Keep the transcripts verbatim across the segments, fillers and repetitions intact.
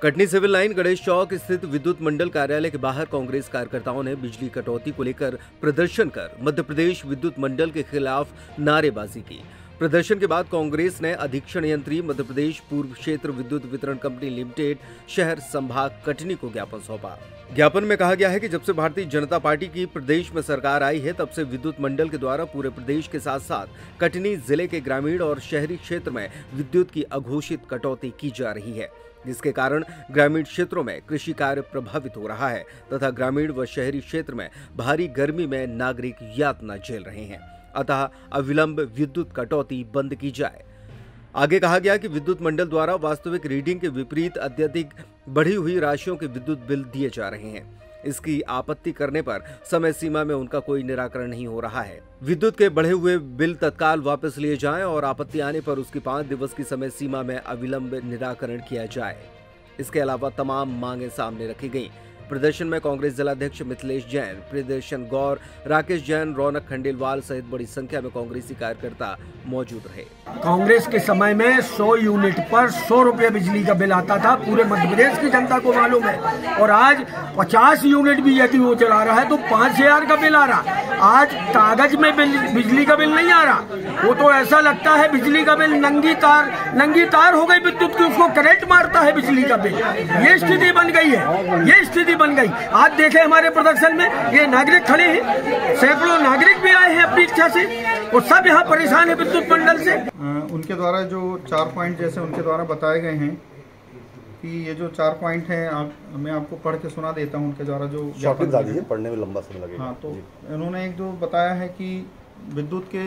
Katni civil line Ganesh Chowk स्थित विद्युत मंडल कार्यालय के बाहर कांग्रेस कार्यकर्ताओं ने बिजली कटौती को लेकर प्रदर्शन कर मध्य प्रदेश विद्युत मंडल के खिलाफ नारेबाजी की। प्रदर्शन के बाद कांग्रेस ने अधीक्षण यंत्री मध्य प्रदेश पूर्व क्षेत्र विद्युत वितरण कंपनी लिमिटेड शहर संभाग कटनी को ज्ञापन सौंपा। ज्ञापन में कहा गया है कि जब से भारतीय जनता पार्टी की प्रदेश में सरकार आई है, तब से विद्युत मंडल के द्वारा पूरे प्रदेश के साथ साथ कटनी जिले के ग्रामीण और शहरी क्षेत्र में विद्युत की अघोषित कटौती की जा रही है, जिसके कारण ग्रामीण क्षेत्रों में कृषि कार्य प्रभावित हो रहा है तथा ग्रामीण व शहरी क्षेत्र में भारी गर्मी में नागरिक यातना झेल रहे हैं। अतः अविलंब विद्युत कटौती बंद की जाए। आगे कहा गया कि विद्युत मंडल द्वारा वास्तविक रीडिंग के विपरीत अत्यधिक बढ़ी हुई राशियों के विद्युत बिल दिए जा रहे हैं। इसकी आपत्ति करने पर समय सीमा में उनका कोई निराकरण नहीं हो रहा है। विद्युत के बढ़े हुए बिल तत्काल वापस लिए जाएं और आपत्ति आने पर उसकी पाँच दिवस की समय सीमा में अविलंब निराकरण किया जाए। इसके अलावा तमाम मांगे सामने रखी गई। प्रदर्शन में कांग्रेस जिलाध्यक्ष मिथिलेश जैन, प्रदर्शन गौर, राकेश जैन, रौनक खंडेलवाल सहित बड़ी संख्या में कांग्रेसी कार्यकर्ता मौजूद रहे। कांग्रेस के समय में सौ यूनिट पर सौ रुपये बिजली का बिल आता था, पूरे मध्य प्रदेश की जनता को मालूम है। और आज पचास यूनिट भी यदि वो चला रहा है तो पाँच हजार का बिल आ रहा। आज कागज में बिजली का बिल नहीं आ रहा, वो तो ऐसा लगता है बिजली का बिल नंगी तार नंगी तार हो गई विद्युत की, उसको करंट मारता है बिजली का बिल। ये स्थिति बन गई है, ये स्थिति बन गई। आज देखे हमारे प्रदर्शन में ये नागरिक खड़े हैं, सैकड़ों नागरिक भी आए हैं अपनी इच्छा से, और सब यहाँ परेशान है विद्युत मंडल से। उनके द्वारा जो चार पॉइंट जैसे उनके द्वारा बताए गए हैं कि ये जो चार पॉइंट हैं, आप मैं आपको पढ़ के सुना देता हूँ उनके द्वारा जो है, पढ़ने में लंबा समय लगेगा। हाँ, तो इन्होंने एक जो बताया है कि विद्युत के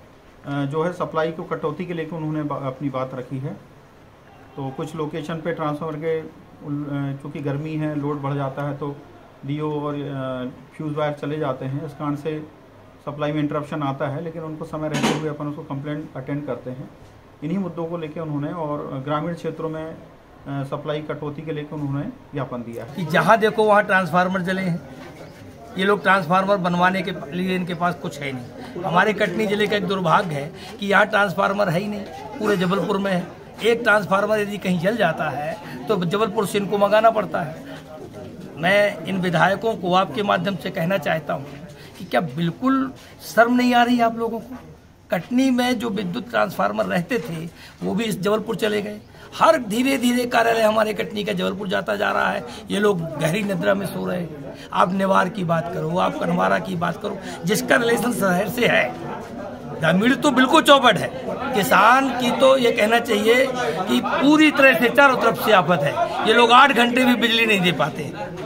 जो है सप्लाई को कटौती के लेकर उन्होंने अपनी बात रखी है। तो कुछ लोकेशन पे ट्रांसफार्मर के चूँकि गर्मी है, लोड बढ़ जाता है, तो डीओ और फ्यूज़ वायर चले जाते हैं। इस कारण से सप्लाई में इंटरप्शन आता है, लेकिन उनको समय रहते हुए अपन उसको कंप्लेंट अटेंड करते हैं। इन्हीं मुद्दों को लेकर उन्होंने और ग्रामीण क्षेत्रों में सप्लाई कटौती के लेकर उन्होंने ज्ञापन दिया है कि जहाँ देखो वहाँ ट्रांसफार्मर जले हैं। ये लोग ट्रांसफार्मर बनवाने के लिए इनके पास कुछ है नहीं। हमारे कटनी जिले का एक दुर्भाग्य है कि यहाँ ट्रांसफार्मर है ही नहीं, पूरे जबलपुर में है। एक ट्रांसफार्मर यदि कहीं जल जाता है तो जबलपुर से इनको मंगाना पड़ता है। मैं इन विधायकों को आपके माध्यम से कहना चाहता हूँ कि क्या बिल्कुल शर्म नहीं आ रही आप लोगों को? कटनी में जो विद्युत ट्रांसफार्मर रहते थे वो भी इस जबलपुर चले गए। हर धीरे धीरे कार्यालय हमारे कटनी का जबलपुर जाता जा रहा है। ये लोग गहरी निद्रा में सो रहे हैं। आप नेवार की बात करो, आप कन्हवारा की बात करो, जिसका रिलेशन शहर से है। ग्रामीण तो बिल्कुल चौपट है। किसान की तो ये कहना चाहिए कि पूरी तरह से चारों तरफ से आफत है। ये लोग आठ घंटे भी बिजली नहीं दे पाते।